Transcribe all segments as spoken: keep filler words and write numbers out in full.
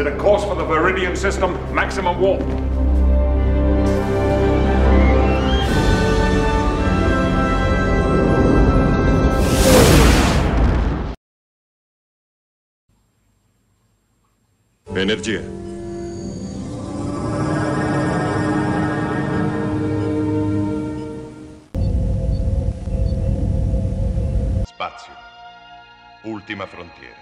Consider course for the Viridian system, maximum warp. Energia. Spazio. Ultima frontiera.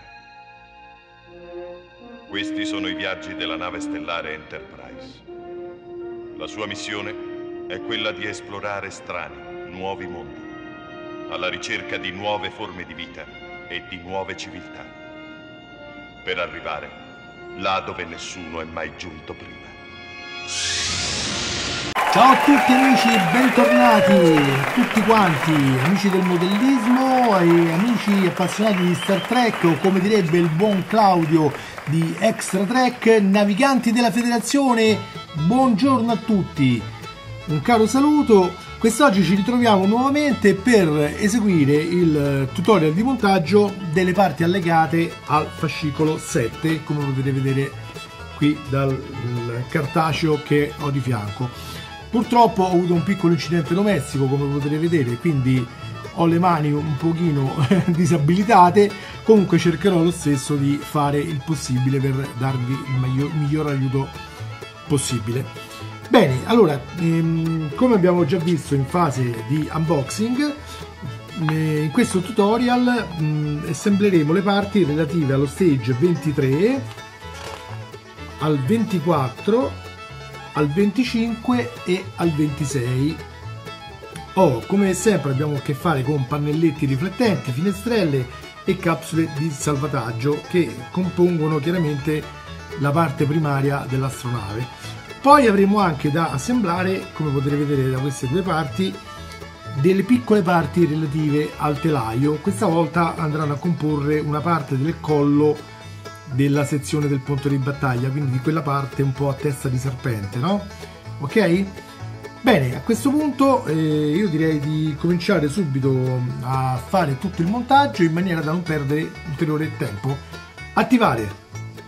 Questi sono i viaggi della nave stellare Enterprise. La sua missione è quella di esplorare strani, nuovi mondi, alla ricerca di nuove forme di vita e di nuove civiltà, per arrivare là dove nessuno è mai giunto prima. Ciao a tutti amici, bentornati tutti quanti, amici del modellismo e amici appassionati di Star Trek, o come direbbe il buon Claudio di Extra Trek, naviganti della Federazione, buongiorno a tutti, un caro saluto. Quest'oggi ci ritroviamo nuovamente per eseguire il tutorial di montaggio delle parti allegate al fascicolo sette, come potete vedere qui dal cartaceo che ho di fianco. Purtroppo ho avuto un piccolo incidente domestico, come potete vedere, quindi ho le mani un pochino disabilitate. Comunque cercherò lo stesso di fare il possibile per darvi il miglior, miglior aiuto possibile. Bene, allora, ehm, come abbiamo già visto in fase di unboxing, eh, in questo tutorial mh, assembleremo le parti relative allo stage ventitré, al ventiquattro, al venticinque e al ventisei. Oh, come sempre abbiamo a che fare con pannelletti riflettenti, finestrelle e capsule di salvataggio che compongono chiaramente la parte primaria dell'astronave. Poi avremo anche da assemblare, come potete vedere da queste due parti, delle piccole parti relative al telaio. Questa volta andranno a comporre una parte del collo della sezione del ponte di battaglia, quindi di quella parte un po' a testa di serpente, no? Ok? Bene, a questo punto eh, io direi di cominciare subito a fare tutto il montaggio in maniera da non perdere ulteriore tempo. Attivare!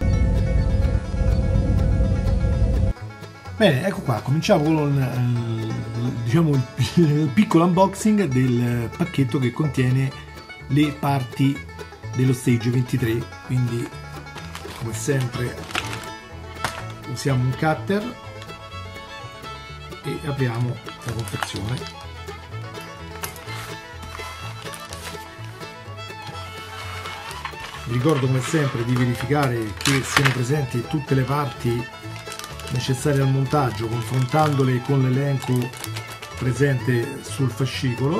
Bene, ecco qua, cominciamo con eh, diciamo il, il piccolo unboxing del pacchetto che contiene le parti dello stage ventitré. Quindi, come sempre, usiamo un cutter e apriamo la confezione. Vi ricordo come sempre di verificare che siano presenti tutte le parti necessarie al montaggio, confrontandole con l'elenco presente sul fascicolo.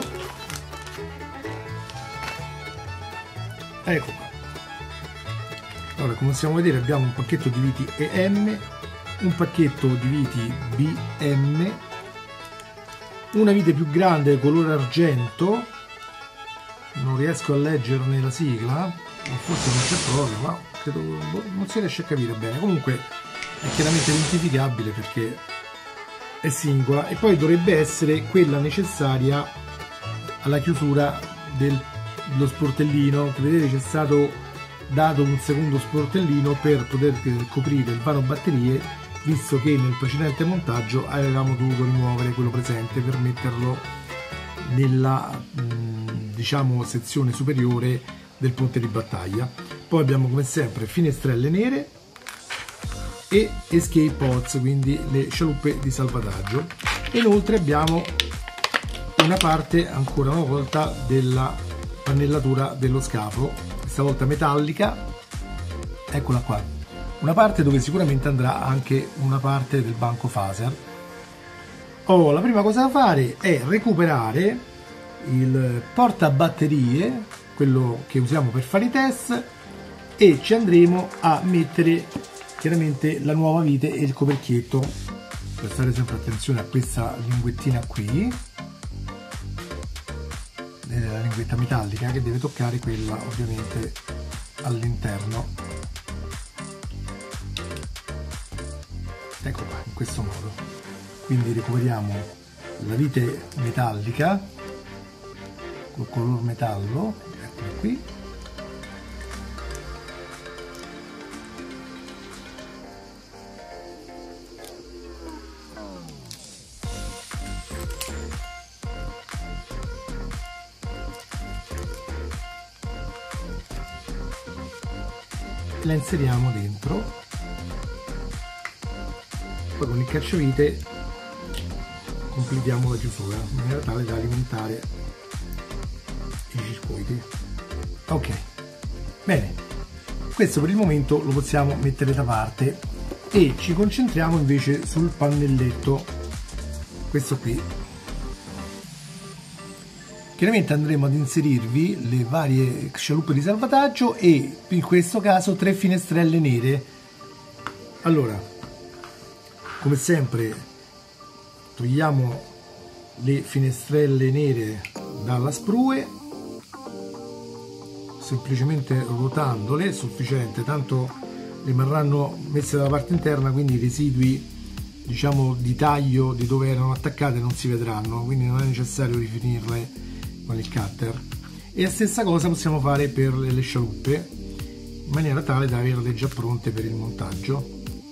Ecco qua. Allora, come possiamo vedere, abbiamo un pacchetto di viti E M, un pacchetto di viti B M, una vite più grande colore argento, non riesco a leggerne la sigla, o forse non c'è proprio, ma credo non si riesce a capire bene. Comunque è chiaramente identificabile perché è singola, e poi dovrebbe essere quella necessaria alla chiusura dello sportellino, che vedete c'è stato dato un secondo sportellino per poter coprire il vano batterie, visto che nel precedente montaggio avevamo dovuto rimuovere quello presente per metterlo nella diciamo sezione superiore del ponte di battaglia. Poi abbiamo come sempre finestrelle nere e escape pods, quindi le scialuppe di salvataggio. E inoltre abbiamo una parte ancora una volta della pannellatura dello scafo, questa volta metallica, eccola qua, una parte dove sicuramente andrà anche una parte del banco phaser. Oh, la prima cosa da fare è recuperare il portabatterie, quello che usiamo per fare i test, e ci andremo a mettere chiaramente la nuova vite e il coperchietto. Prestate sempre attenzione a questa linguettina qui, la linguetta metallica che deve toccare quella ovviamente all'interno. Ecco qua, in questo modo. Quindi recuperiamo la vite metallica col color metallo, eccola qui. la inseriamo dentro, poi con il cacciavite completiamo la chiusura in maniera tale da alimentare i circuiti. Ok, bene, questo per il momento lo possiamo mettere da parte e ci concentriamo invece sul pannelletto, questo qui. Chiaramente andremo ad inserirvi le varie scialuppe di salvataggio e in questo caso tre finestrelle nere. Allora, come sempre togliamo le finestrelle nere dalla sprue, semplicemente ruotandole è sufficiente, tanto rimarranno messe dalla parte interna, quindi i residui, diciamo, di taglio di dove erano attaccate non si vedranno, quindi non è necessario rifinirle con il cutter. E la stessa cosa possiamo fare per le scialuppe, in maniera tale da averle già pronte per il montaggio.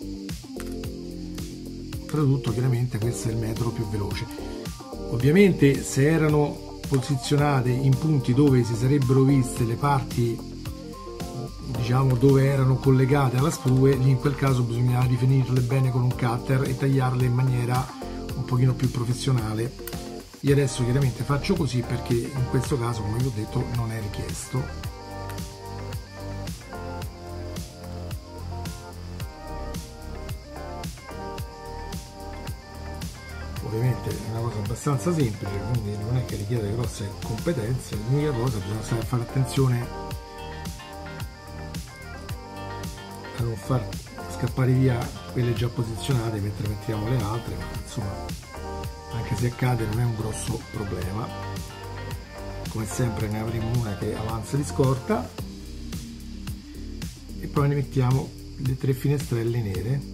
Oltretutto, chiaramente questo è il metodo più veloce. Ovviamente se erano posizionate in punti dove si sarebbero viste le parti, diciamo, dove erano collegate alla sprue, lì in quel caso bisogna rifinirle bene con un cutter e tagliarle in maniera un pochino più professionale. Io adesso chiaramente faccio così perché in questo caso, come vi ho detto, non è richiesto. Ovviamente è una cosa abbastanza semplice, quindi non è che richiede grosse competenze, l'unica cosa bisogna stare a fare attenzione a non far scappare via quelle già posizionate mentre mettiamo le altre, ma insomma, anche se accade non è un grosso problema. Come sempre ne avremo una che avanza di scorta e poi ne mettiamo le tre finestrelle nere.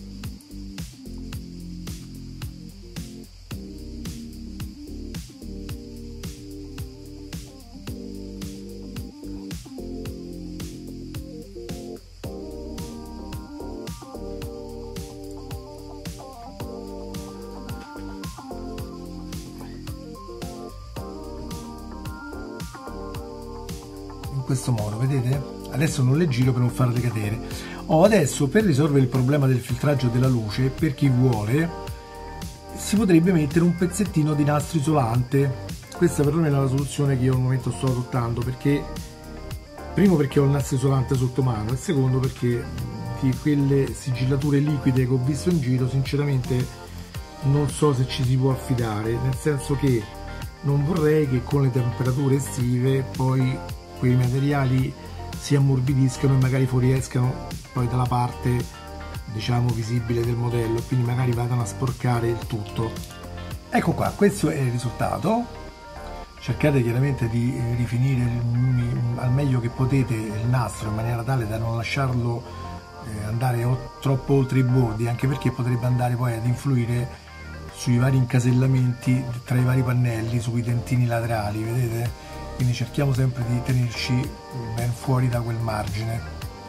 Questo modo, vedete? Adesso non le giro per non farle cadere. Oh, adesso per risolvere il problema del filtraggio della luce, per chi vuole, si potrebbe mettere un pezzettino di nastro isolante. Questa perlomeno è la soluzione che io al momento sto adottando, perché primo perché ho il nastro isolante sotto mano e secondo perché di quelle sigillature liquide che ho visto in giro sinceramente non so se ci si può affidare, nel senso che non vorrei che con le temperature estive poi quei materiali si ammorbidiscano e magari fuoriescano poi dalla parte, diciamo, visibile del modello, quindi magari vadano a sporcare il tutto. Ecco qua, questo è il risultato. Cercate chiaramente di rifinire il, al meglio che potete il nastro in maniera tale da non lasciarlo eh, andare o, troppo oltre i bordi, anche perché potrebbe andare poi ad influire sui vari incasellamenti tra i vari pannelli, sui dentini laterali, vedete? Quindi cerchiamo sempre di tenerci ben fuori da quel margine.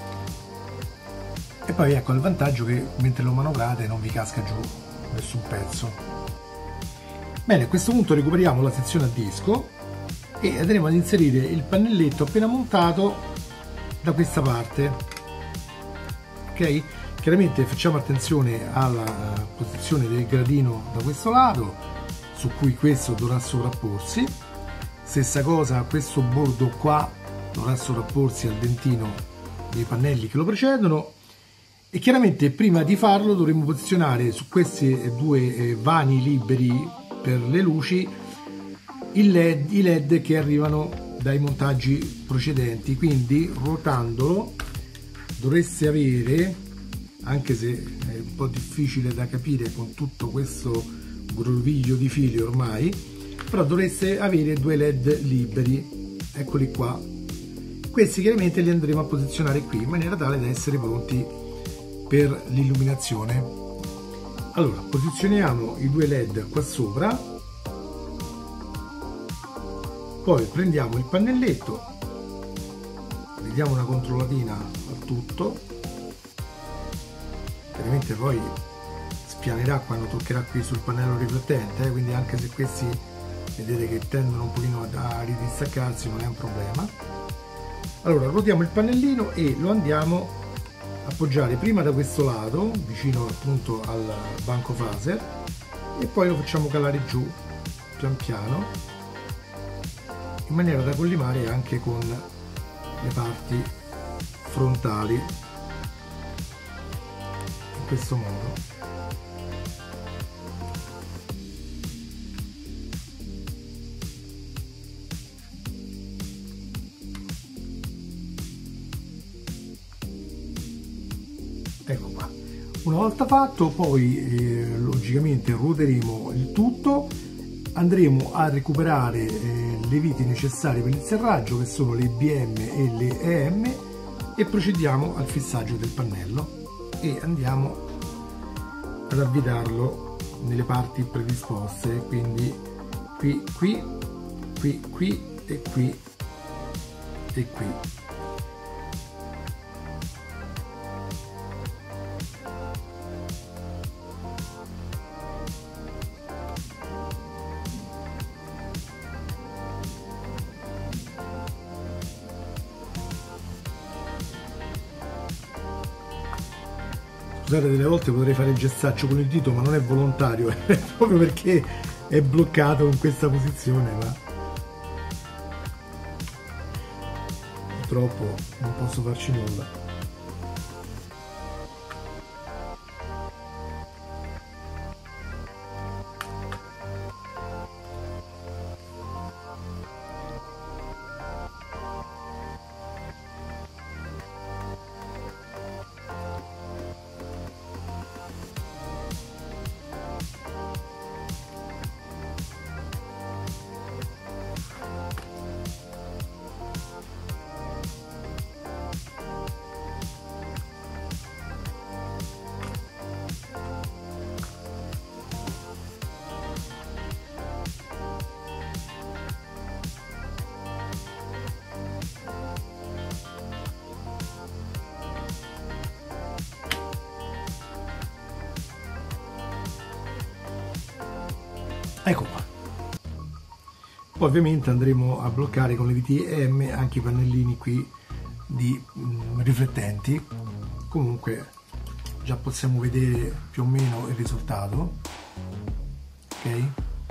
E poi ecco il vantaggio che mentre lo manovrate non vi casca giù nessun pezzo. Bene, a questo punto recuperiamo la sezione a disco e andremo ad inserire il pannelletto appena montato da questa parte. Ok? Chiaramente facciamo attenzione alla posizione del gradino da questo lato, su cui questo dovrà sovrapporsi. Stessa cosa, questo bordo qua dovrà sovrapporsi al dentino dei pannelli che lo precedono e chiaramente prima di farlo dovremo posizionare su questi due vani liberi per le luci il LED, i led che arrivano dai montaggi precedenti, quindi ruotandolo dovreste avere, anche se è un po' difficile da capire con tutto questo groviglio di fili ormai, però dovreste avere due led liberi, eccoli qua. Questi chiaramente li andremo a posizionare qui in maniera tale da essere pronti per l'illuminazione. Allora, posizioniamo i due led qua sopra, poi prendiamo il pannelletto, gli diamo una controllatina al tutto, chiaramente poi spianerà quando toccherà qui sul pannello riflettente, eh, quindi anche se questi vedete che tendono un pochino a ridistaccarsi non è un problema. Allora ruotiamo il pannellino e lo andiamo appoggiare prima da questo lato, vicino appunto al banco phaser, e poi lo facciamo calare giù pian piano, in maniera da collimare anche con le parti frontali, in questo modo. Ecco qua. Una volta fatto, poi eh, logicamente ruoteremo il tutto, andremo a recuperare eh, le viti necessarie per il serraggio, che sono le B M e le E M, e procediamo al fissaggio del pannello e andiamo ad avvitarlo nelle parti predisposte, quindi qui, qui, qui, qui e qui e qui. Scusate, delle volte potrei fare il gestaccio con il dito, ma non è volontario, è proprio perché è bloccato in questa posizione, ma purtroppo non posso farci nulla. Ecco qua. Poi ovviamente andremo a bloccare con le viti E M anche i pannellini qui di mh, riflettenti. Comunque già possiamo vedere più o meno il risultato. Ok,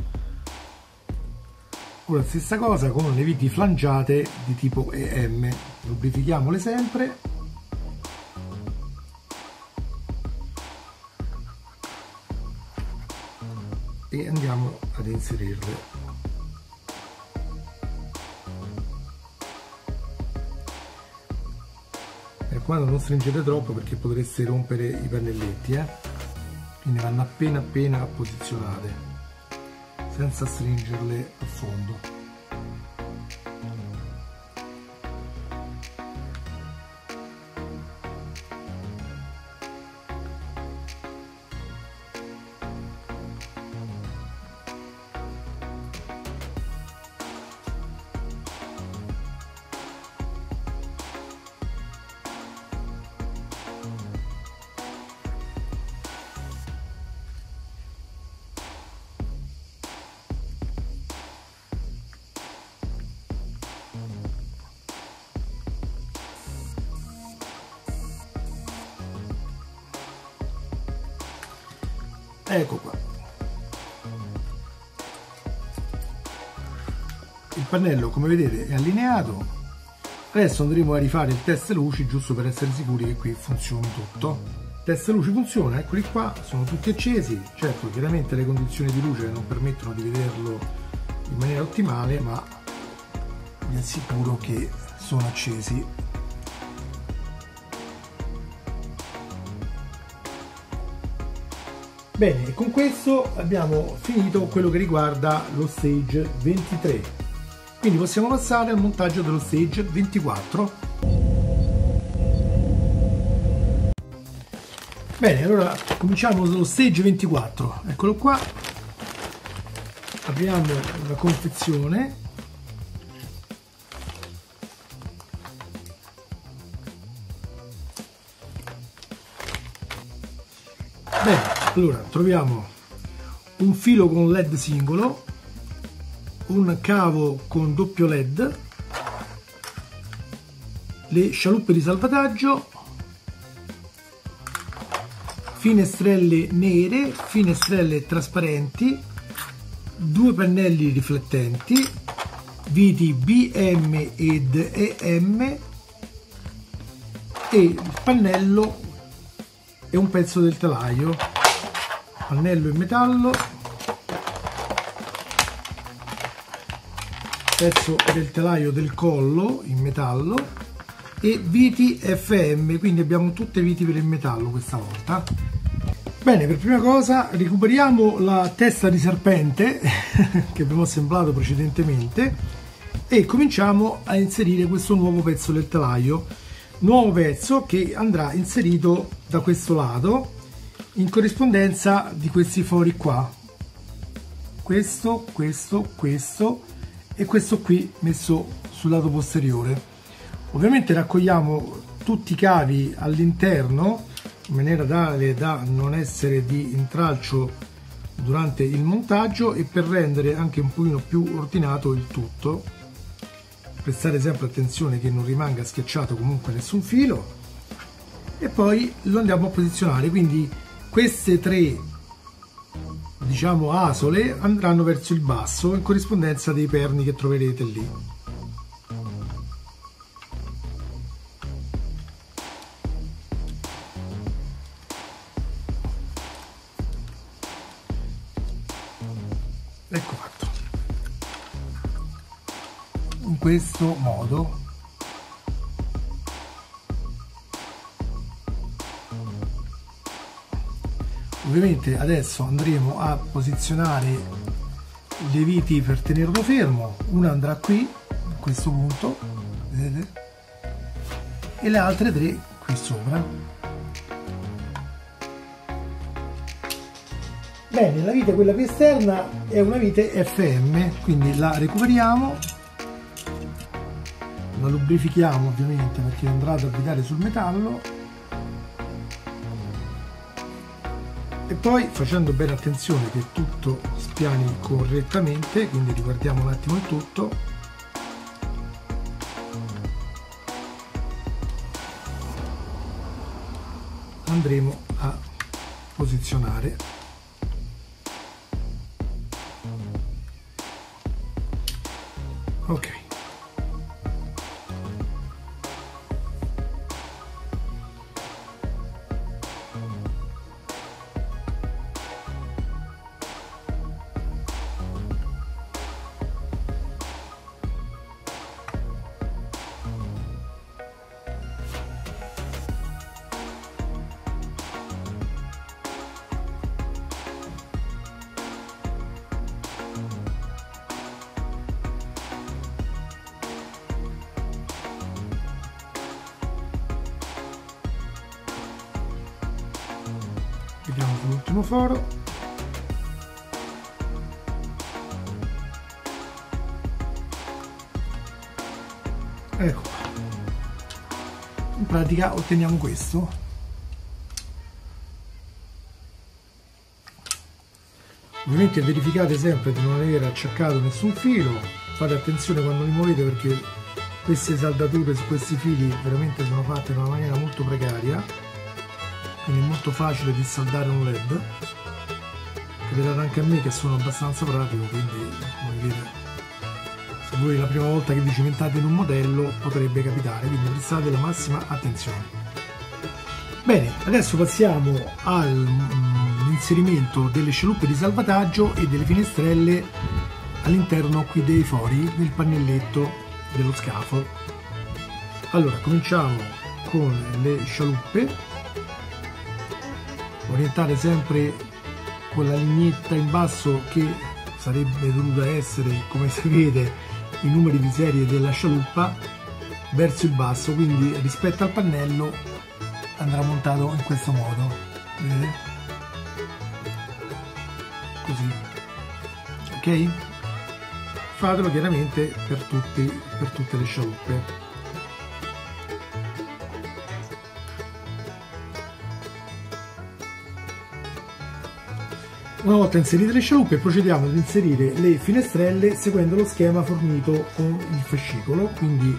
ora stessa cosa con le viti flangiate di tipo E M, lubrifichiamole sempre. E andiamo ad inserirle. E quando non stringete troppo, perché potreste rompere i pannelletti, eh? Quindi vanno appena appena posizionate, senza stringerle a fondo. Ecco qua. Il pannello, come vedete, è allineato. Adesso andremo a rifare il test luci, giusto per essere sicuri che qui funzioni tutto. Il test luci funziona, eccoli qua, sono tutti accesi. Certo, chiaramente le condizioni di luce non permettono di vederlo in maniera ottimale, ma vi assicuro che sono accesi. Bene, e con questo abbiamo finito quello che riguarda lo stage ventitré, quindi possiamo passare al montaggio dello stage ventiquattro. Bene, allora cominciamo dallo stage ventiquattro, eccolo qua, apriamo la confezione. Bene, allora troviamo un filo con led singolo, un cavo con doppio led, le scialuppe di salvataggio, finestrelle nere, finestrelle trasparenti, due pannelli riflettenti, viti B M ed E M e il pannello è un pezzo del telaio, pannello in metallo, pezzo del telaio del collo in metallo e viti F M, quindi abbiamo tutte viti per il metallo questa volta. Bene, per prima cosa recuperiamo la testa di serpente che abbiamo assemblato precedentemente e cominciamo a inserire questo nuovo pezzo del telaio, nuovo pezzo che andrà inserito da questo lato in corrispondenza di questi fori qua, questo, questo, questo e questo qui messo sul lato posteriore. Ovviamente raccogliamo tutti i cavi all'interno in maniera tale da non essere di intralcio durante il montaggio e per rendere anche un pochino più ordinato il tutto. Prestare sempre attenzione che non rimanga schiacciato comunque nessun filo e poi lo andiamo a posizionare, quindi queste tre diciamo asole andranno verso il basso in corrispondenza dei perni che troverete lì. Ecco fatto, in questo modo. Ovviamente adesso andremo a posizionare le viti per tenerlo fermo, una andrà qui a questo punto, vedete, e le altre tre qui sopra. Bene, la vite, quella più esterna, è una vite F M, quindi la recuperiamo, la lubrifichiamo ovviamente perché andrà ad abitare sul metallo. E poi, facendo bene attenzione che tutto spiani correttamente, quindi riguardiamo un attimo il tutto, andremo a posizionare. Ok. Vediamo sull'ultimo foro. Ecco qua. In pratica otteniamo questo. Ovviamente verificate sempre di non aver acciaccato nessun filo, fate attenzione quando li muovete perché queste saldature su questi fili veramente sono fatte in una maniera molto precaria, quindi è molto facile di saldare un led. Capiterà anche a me che sono abbastanza pratico, quindi come vedete, se voi è la prima volta che vi cimentate in un modello potrebbe capitare, quindi prestate la massima attenzione. Bene, adesso passiamo all'inserimento delle scialuppe di salvataggio e delle finestrelle all'interno qui dei fori del pannelletto dello scafo. Allora, cominciamo con le scialuppe, orientate sempre con la lineetta in basso che sarebbe dovuta essere, come si vede, i numeri di serie della scialuppa verso il basso, quindi rispetto al pannello andrà montato in questo modo, vedete? Così, ok? Fatelo chiaramente per, tutti, per tutte le scialuppe. Una volta inserite le scialuppe procediamo ad inserire le finestrelle seguendo lo schema fornito con il fascicolo, quindi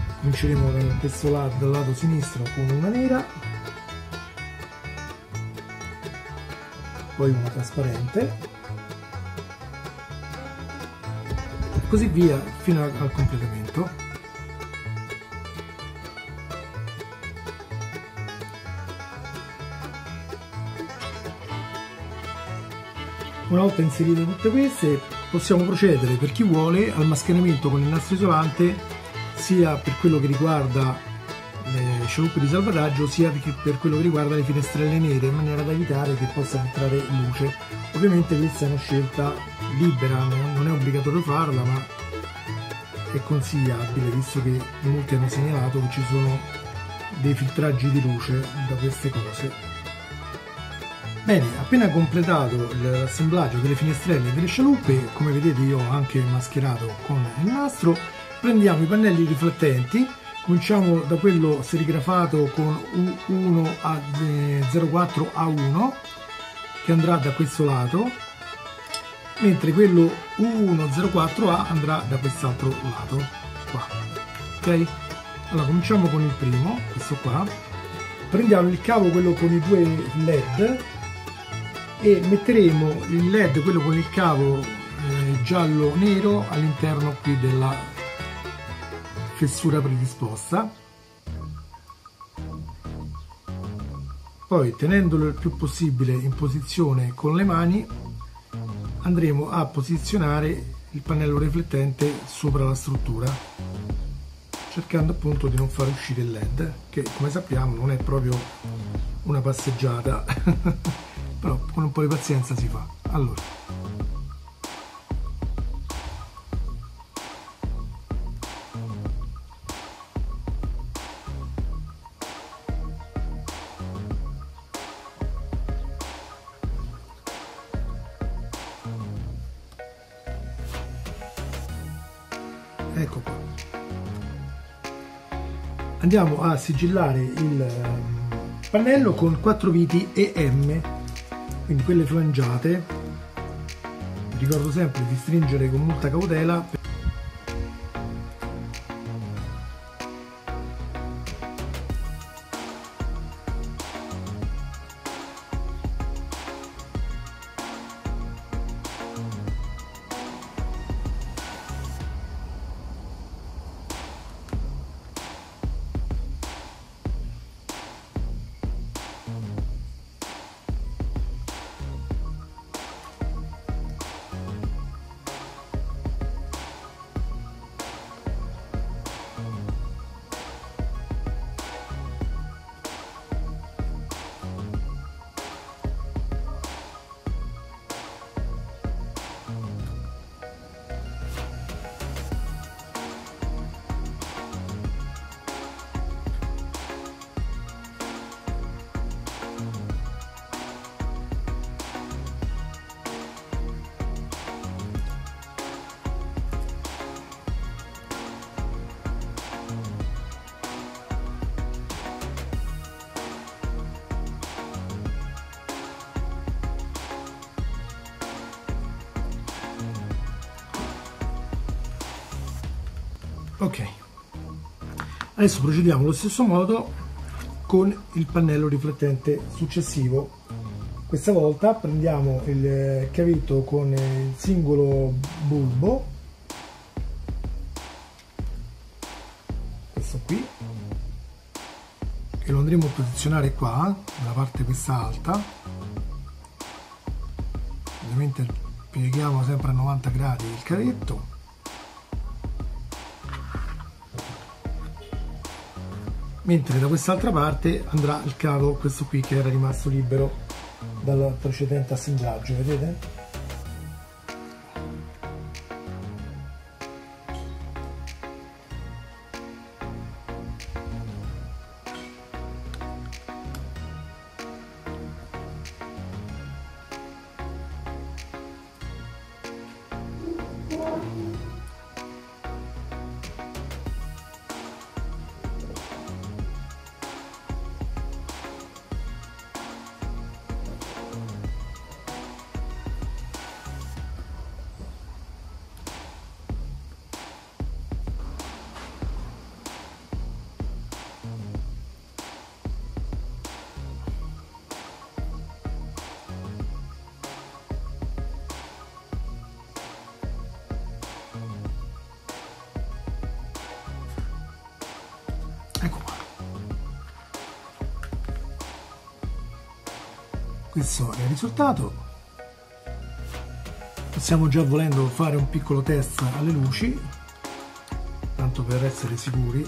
cominceremo da questo lato, dal lato sinistro con una nera, poi una trasparente e così via fino al completamento. Una volta inserite tutte queste possiamo procedere, per chi vuole, al mascheramento con il nastro isolante sia per quello che riguarda le scialuppe di salvataggio sia per quello che riguarda le finestrelle nere, in maniera da evitare che possa entrare luce. Ovviamente questa è una scelta libera, non è obbligatorio farla, ma è consigliabile, visto che molti hanno segnalato che ci sono dei filtraggi di luce da queste cose. Bene, appena completato l'assemblaggio delle finestrelle e delle scialuppe, come vedete io ho anche mascherato con il nastro, prendiamo i pannelli riflettenti, cominciamo da quello serigrafato con U uno A zero quattro A uno che andrà da questo lato, mentre quello U uno zero quattro A andrà da quest'altro lato qua. Ok? Allora cominciamo con il primo, questo qua. Prendiamo il cavo, quello con i due led, e metteremo il led, quello con il cavo eh, giallo nero, all'interno qui della fessura predisposta. Poi, tenendolo il più possibile in posizione con le mani, andremo a posizionare il pannello riflettente sopra la struttura, cercando appunto di non far uscire il led, che come sappiamo non è proprio una passeggiata però con un po' di pazienza si fa. Allora, ecco qua. Andiamo a sigillare il pannello con quattro viti E M, quindi quelle flangiate. Ricordo sempre di stringere con molta cautela. Ok, adesso procediamo allo stesso modo con il pannello riflettente successivo. Questa volta prendiamo il cavetto con il singolo bulbo, questo qui, che lo andremo a posizionare qua, nella parte questa alta. Ovviamente pieghiamo sempre a novanta gradi il cavetto. Mentre da quest'altra parte andrà il cavo, questo qui che era rimasto libero dal precedente assemblaggio, vedete? questo è il risultato. Possiamo già, volendo, fare un piccolo test alle luci, tanto per essere sicuri.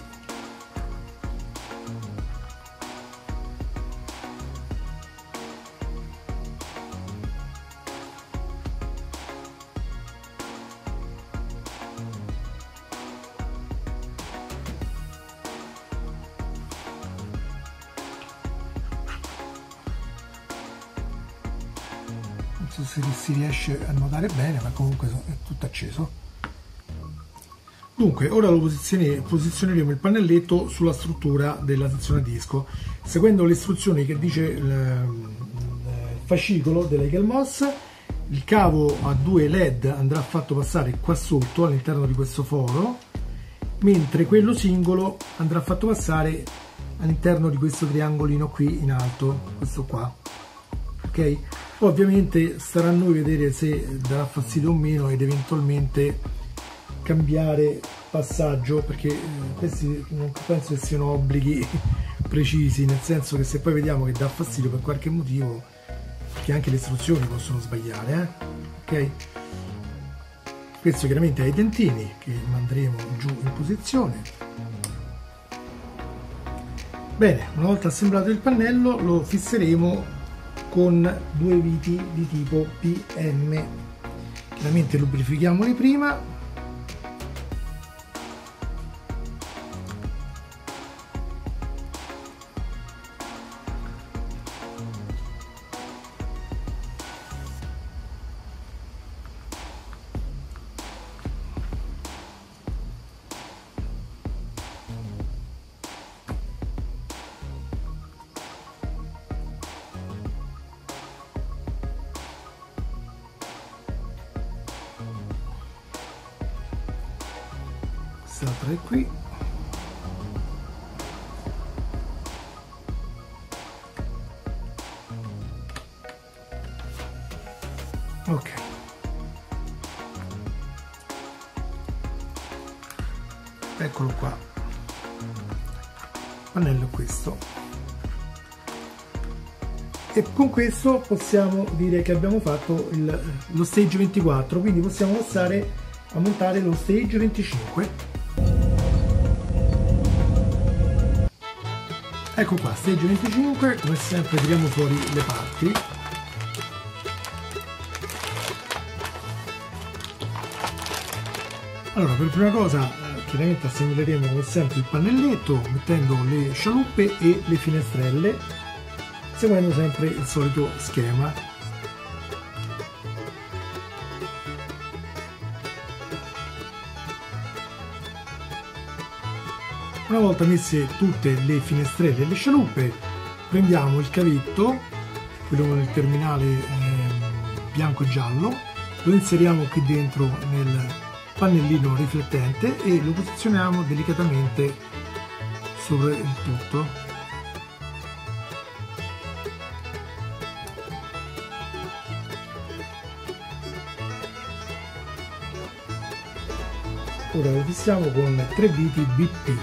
Non so se si riesce a notare bene, ma comunque è tutto acceso. Dunque, ora lo posizione, posizioneremo il pannelletto sulla struttura della sezione a disco, seguendo le istruzioni che dice il, il fascicolo dell'Egelmos. Il cavo a due led andrà fatto passare qua sotto all'interno di questo foro, mentre quello singolo andrà fatto passare all'interno di questo triangolino qui in alto, questo qua. Ok? Ovviamente starà a noi vedere se darà fastidio o meno ed eventualmente cambiare passaggio, perché eh, questi non penso che siano obblighi precisi, nel senso che se poi vediamo che dà fastidio per qualche motivo, perché anche le istruzioni possono sbagliare, eh? Ok? Questo chiaramente ha i dentini che manderemo giù in posizione. Bene, una volta assemblato il pannello lo fisseremo con due viti di tipo P M. Chiaramente lubrifichiamoli prima. Quest'altra è qui. Ok, eccolo qua, il pannello è questo, e con questo possiamo dire che abbiamo fatto il, lo stage ventiquattro, quindi possiamo passare a montare lo stage venticinque. Ecco qua, stage venticinque, come sempre tiriamo fuori le parti. Allora, per prima cosa chiaramente assembleremo come sempre il pannelletto mettendo le scialuppe e le finestrelle, seguendo sempre il solito schema. Una volta messe tutte le finestrelle e le scialuppe, prendiamo il cavetto, quello con il terminale eh, bianco e giallo, lo inseriamo qui dentro nel pannellino riflettente e lo posizioniamo delicatamente sopra il tutto. Ora lo fissiamo con tre viti B P.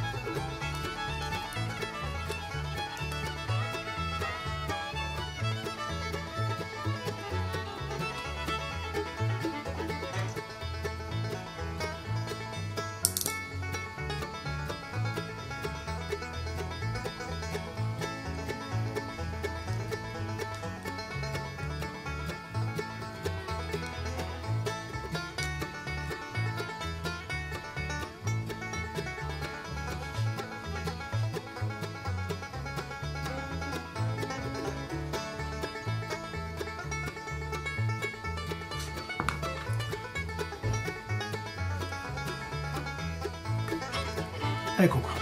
Ecco qua.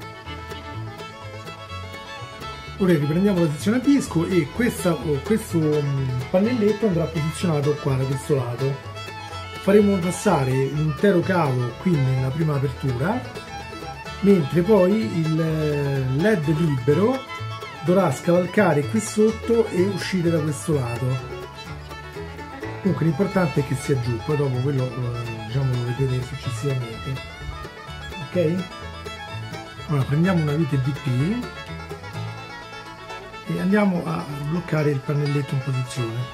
Ora riprendiamo la sezione a disco e questa, questo pannelletto andrà posizionato qua da questo lato. Faremo passare l'intero cavo qui nella prima apertura, mentre poi il led libero dovrà scavalcare qui sotto e uscire da questo lato. Comunque l'importante è che sia giù, poi dopo quello diciamo lo vedete successivamente. Ok? Allora prendiamo una vite D P e andiamo a bloccare il pannelletto in posizione.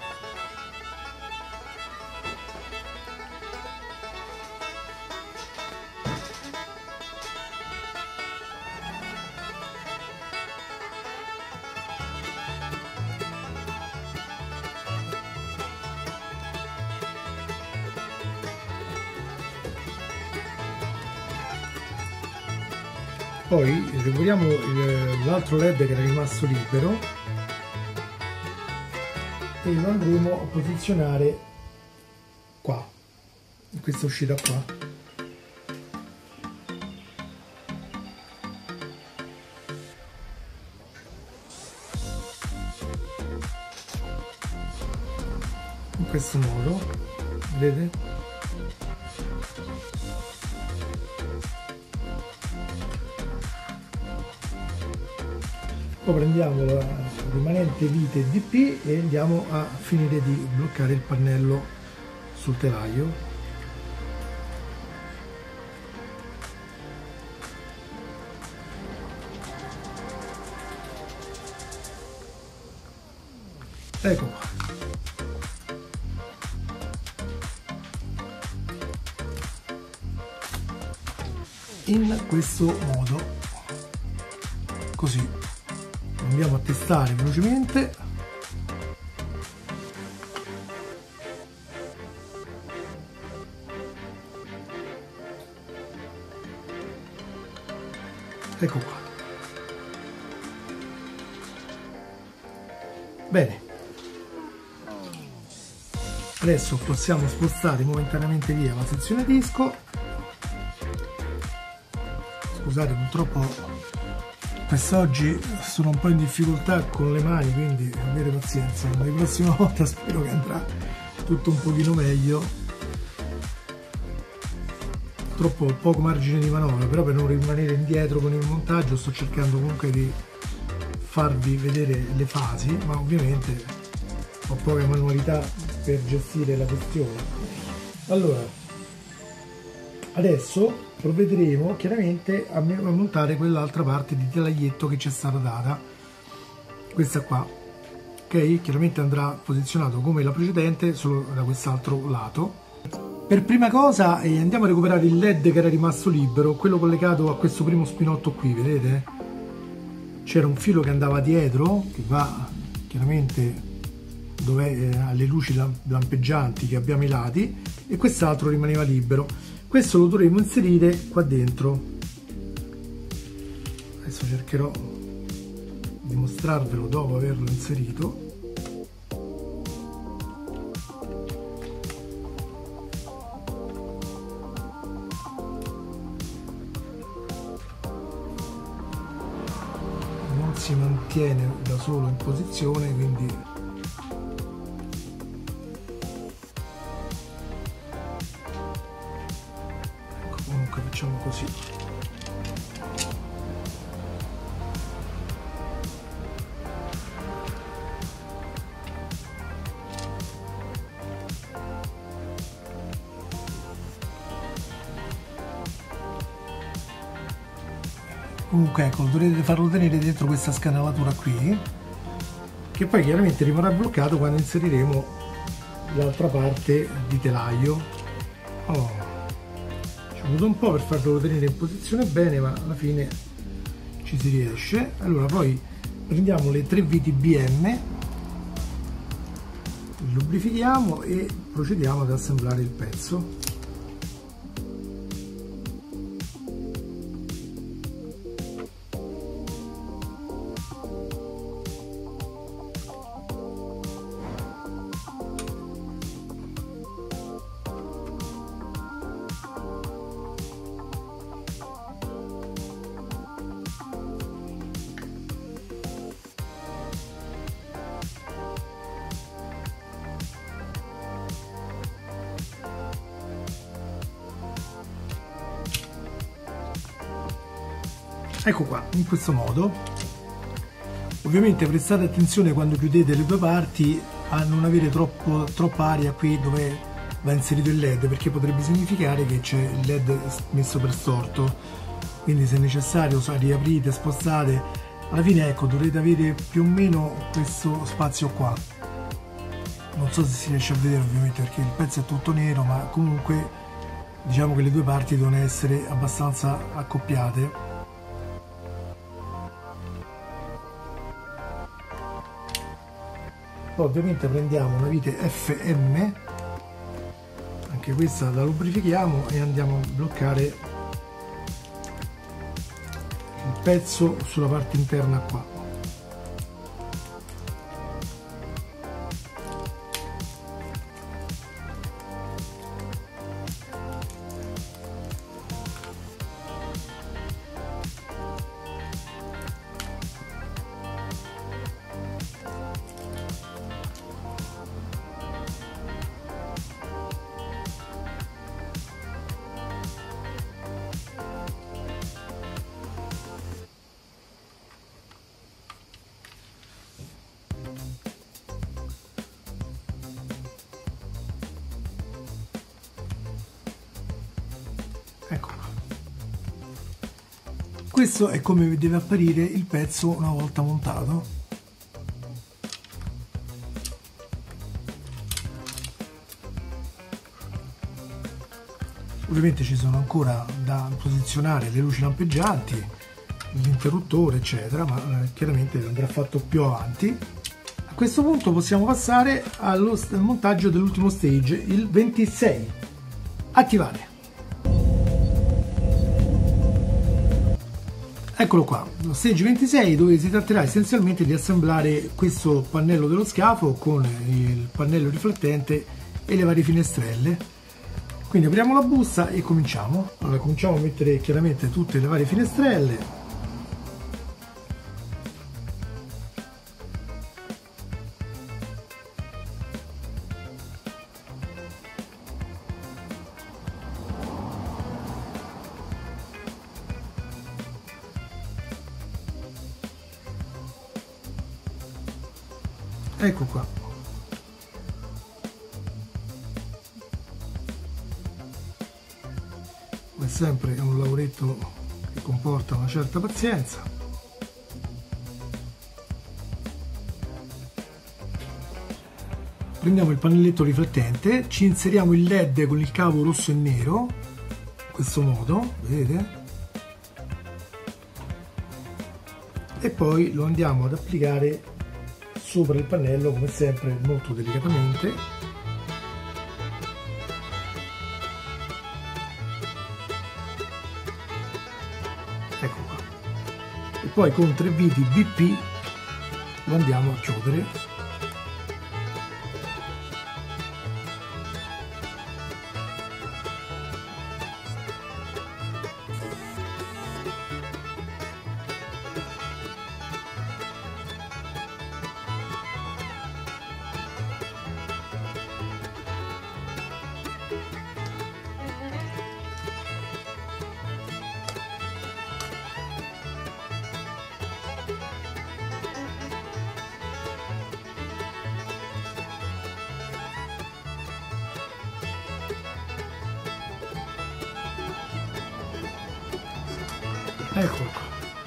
Poi recuperiamo l'altro led che era rimasto libero e lo andremo a posizionare qua, in questa uscita qua. In questo modo, vedete? Poi prendiamo la rimanente vite D P e andiamo a finire di bloccare il pannello sul telaio. Ecco qua. In questo modo, così. Andiamo a testare velocemente. Ecco qua. Bene. Adesso possiamo spostare momentaneamente via la sezione disco. Scusate, purtroppo quest'oggi sono un po' in difficoltà con le mani, quindi avere pazienza, la prossima volta spero che andrà tutto un pochino meglio. Purtroppo ho poco margine di manovra, però per non rimanere indietro con il montaggio sto cercando comunque di farvi vedere le fasi, ma ovviamente ho poca manualità per gestire la questione. Allora, adesso provvederemo chiaramente a montare quell'altra parte di telaglietto che ci è stata data, questa qua, ok? Chiaramente andrà posizionato come la precedente, solo da quest'altro lato. Per prima cosa eh, andiamo a recuperare il led che era rimasto libero, quello collegato a questo primo spinotto qui, vedete? C'era un filo che andava dietro, che va chiaramente dove eh, alle luci lampeggianti che abbiamo ai lati, e quest'altro rimaneva libero. Questo lo dovremo inserire qua dentro. Adesso cercherò di mostrarvelo dopo averlo inserito. Non si mantiene da solo in posizione, quindi facciamo così. Comunque ecco, dovrete farlo tenere dentro questa scanalatura qui, che poi chiaramente rimarrà bloccato quando inseriremo l'altra parte di telaio. Oh. Ho avuto un po' per farlo tenere in posizione bene, ma alla fine ci si riesce. Allora poi prendiamo le tre viti B M, lubrifichiamo e procediamo ad assemblare il pezzo. Ecco qua, in questo modo. Ovviamente prestate attenzione quando chiudete le due parti a non avere troppo, troppa aria qui dove va inserito il led, perché potrebbe significare che c'è il led messo per storto. Quindi se necessario riaprite, spostate alla fine ecco dovrete avere più o meno questo spazio qua. Non so se si riesce a vedere ovviamente perché il pezzo è tutto nero, ma comunque diciamo che le due parti devono essere abbastanza accoppiate. Poi ovviamente prendiamo una vite F M, anche questa la lubrifichiamo e andiamo a bloccare il pezzo sulla parte interna qua. Ecco qua. Questo è come deve apparire il pezzo una volta montato. Ovviamente ci sono ancora da posizionare le luci lampeggianti, l'interruttore eccetera, ma eh, chiaramente andrà fatto più avanti. A questo punto possiamo passare allo al montaggio dell'ultimo stage, il ventisei. Attivare. Eccolo qua, lo stage ventisei, dove si tratterà essenzialmente di assemblare questo pannello dello scafo con il pannello riflettente e le varie finestrelle. Quindi apriamo la busta e cominciamo. Allora cominciamo a mettere chiaramente tutte le varie finestrelle. Ecco qua. Come sempre è un lavoretto che comporta una certa pazienza. Prendiamo il pannelletto riflettente, ci inseriamo il led con il cavo rosso e nero, in questo modo, vedete? E poi lo andiamo ad applicare sopra il pannello, come sempre molto delicatamente. Ecco qua. E poi con tre viti B P lo andiamo a chiudere. Ecco qua.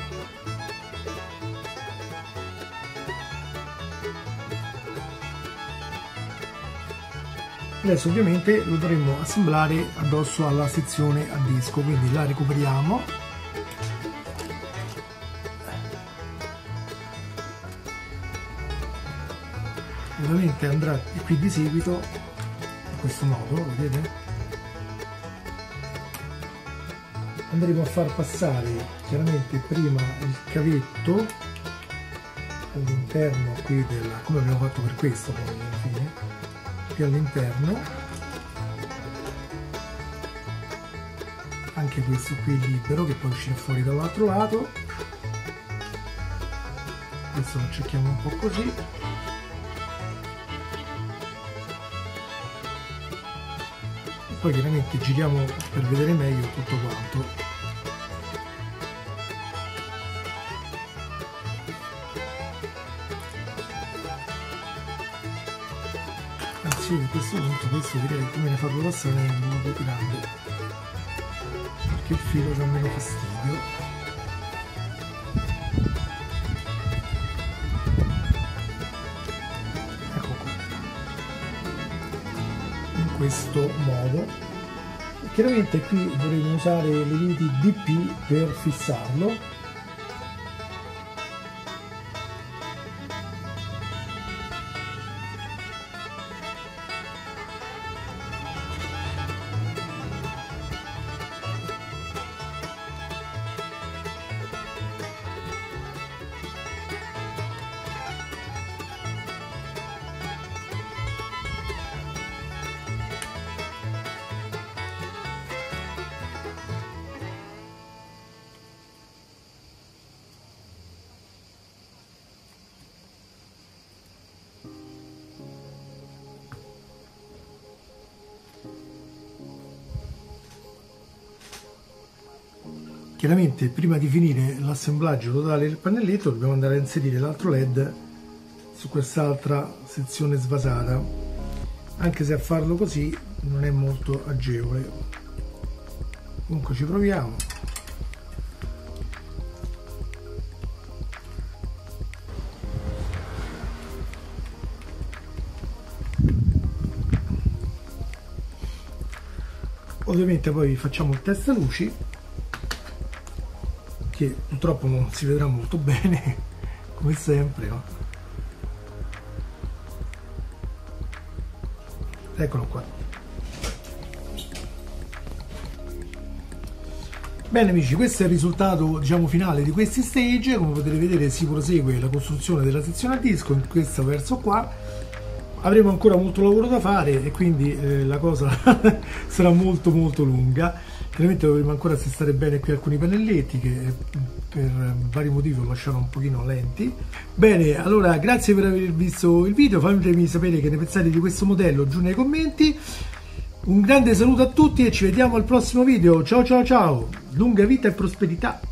Adesso ovviamente lo dovremmo assemblare addosso alla sezione a disco, quindi la recuperiamo. Ovviamente andrà qui di seguito in questo modo, vedete? Andremo a far passare chiaramente prima il cavetto all'interno qui della, come abbiamo fatto per questo poi alla fine, qui all'interno, anche questo qui libero che poi uscirà fuori dall'altro lato. Questo lo cerchiamo un po' così. Poi chiaramente giriamo per vedere meglio tutto quanto. Anzi, a questo punto questo direi come ne farlo passare in modo grande, perché il filo dà meno fastidio. questo modo. Chiaramente qui dovremo usare le viti D P per fissarlo. Chiaramente prima di finire l'assemblaggio totale del pannelletto dobbiamo andare a inserire l'altro L E D su quest'altra sezione svasata, anche se a farlo così non è molto agevole. Comunque ci proviamo. Ovviamente poi facciamo il test luci, che purtroppo non si vedrà molto bene, come sempre, no? Eccolo qua. Bene amici, questo è il risultato, diciamo, finale di questi stage. Come potete vedere si prosegue la costruzione della sezione a disco in questo verso qua. Avremo ancora molto lavoro da fare e quindi eh, la cosa sarà molto molto lunga. Chiaramente dovremo ancora assestare bene qui alcuni pannelletti che per vari motivi ho lasciato un pochino lenti. Bene, allora grazie per aver visto il video, fatemi sapere che ne pensate di questo modello giù nei commenti. Un grande saluto a tutti e ci vediamo al prossimo video. Ciao ciao ciao, lunga vita e prosperità.